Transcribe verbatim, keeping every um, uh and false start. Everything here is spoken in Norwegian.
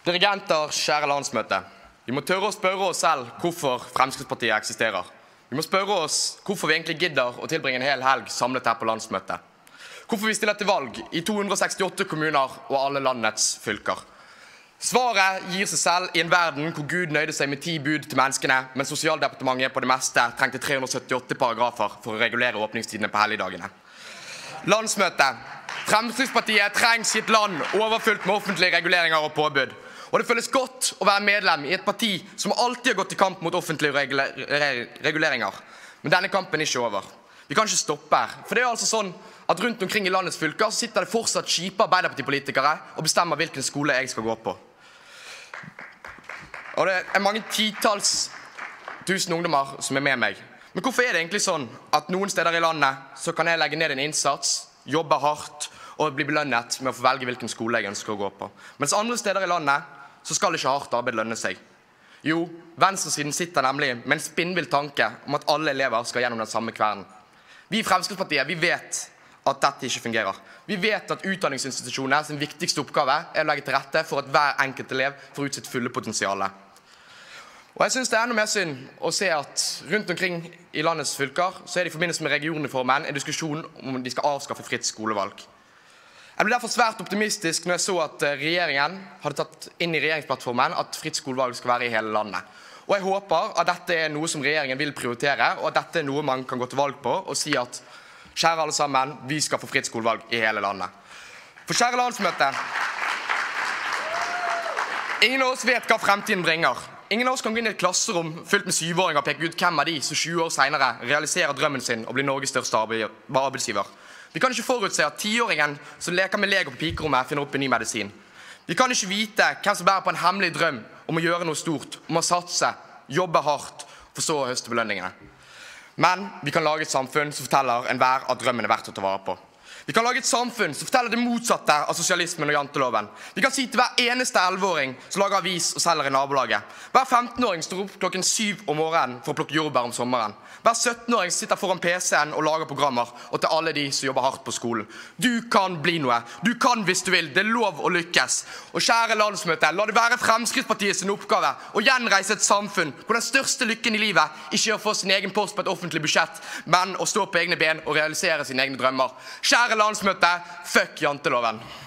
Dirigenter, kjære landsmøte. Vi må tørre å spørre oss selv hvorfor Fremskrittspartiet eksisterer. Vi må spørre oss hvorfor vi egentlig gidder å tilbringe en hel helg samlet her på landsmøtet. Hvorfor vi stiller til valg i to hundre og sekstiåtte kommuner og alle landets fylker. Svaret gir seg selv i en verden hvor Gud nøyde seg med ti bud til menneskene, men Sosialdepartementet på det meste trengte tre hundre og syttiåtte paragrafer for å regulere åpningstidene på helligdagene. Landsmøte. Fremskrittspartiet trengs i et land overfylt med offentlige reguleringer og påbud. Og det føles godt å være medlem i et parti som alltid har gått i kamp mot offentlige reguleringer. Men denne kampen er ikke over. Vi kan ikke stoppe her. For det er altså sånn at rundt omkring i landets fylker så sitter det fortsatt kjipe arbeiderpartipolitikere og bestemmer hvilken skole jeg skal gå på. Og det er mange titalls tusen ungdommer som er med meg. Men hvorfor er det egentlig sånn at noen steder i landet så kan jeg legge ned en innsats, jobbe hardt og bli belønnet med å få velge hvilken skole jeg ønsker å gå på? Mens andre steder i landet så skal ikke hardt arbeid lønne seg. Jo, venstresiden sitter nemlig med en spinnvill tanke om at alle elever skal gjennom den samme kvernen. Vi i Fremskrittspartiet, vi vet at dette ikke fungerer. Vi vet at utdanningsinstitusjonene sin viktigste oppgave er å legge til rette for at hver enkelt elev får ut sitt fulle potensiale. Og jeg synes det er enda mer synd å se at rundt omkring i landets fylker så er det i forbindelse med regionreformen en diskusjon om de skal avskaffe fritt skolevalg. Jeg ble derfor svært optimistisk når jeg så at regjeringen hadde tatt inn i regjeringsplattformen at fritt skolevalg skal være i hele landet. Og jeg håper at dette er noe som regjeringen vil prioritere, og at dette er noe man kan gå til valg på og si at kjære alle sammen, vi skal få fritt skolevalg i hele landet. For kjære landsmøte, ingen av oss vet hva fremtiden bringer. Ingen av oss kan gå inn i et klasserom fylt med syvåringer og peke ut hvem av de som tjue år senere realiserer drømmen sin og blir Norges største arbeidsgiver. Vi kan ikke forutse at tiåringen som leker med Lego på pikerommet finner opp en ny medisin. Vi kan ikke vite hvem som bærer på en hemmelig drøm om å gjøre noe stort, om å satse, jobbe hardt, for så å høste belønningene. Men vi kan lage et samfunn som forteller enhver at drømmen er verdt å ta vare på. Vi kan lage et samfunn som forteller det motsatte av sosialismen og janteloven. Vi kan si til hver eneste elleveåring som lager avis og selger i nabolaget. Hver femtenåring står opp klokken syv om morgenen for å plukke jordbær om sommeren. Hver syttenåring sitter foran P C-en og lager programmer, og til alle de som jobber hardt på skolen. Du kan bli noe. Du kan hvis du vil. Det er lov å lykkes. Og kjære landsmøte, la det være Fremskrittspartiet sin oppgave å gjenreise et samfunn hvor den største lykken i livet ikke er å få sin egen post på et offentlig budsjett, men å stå på egne ben og realisere sine egne drømmer. Kjære landsmøte, fuck janteloven.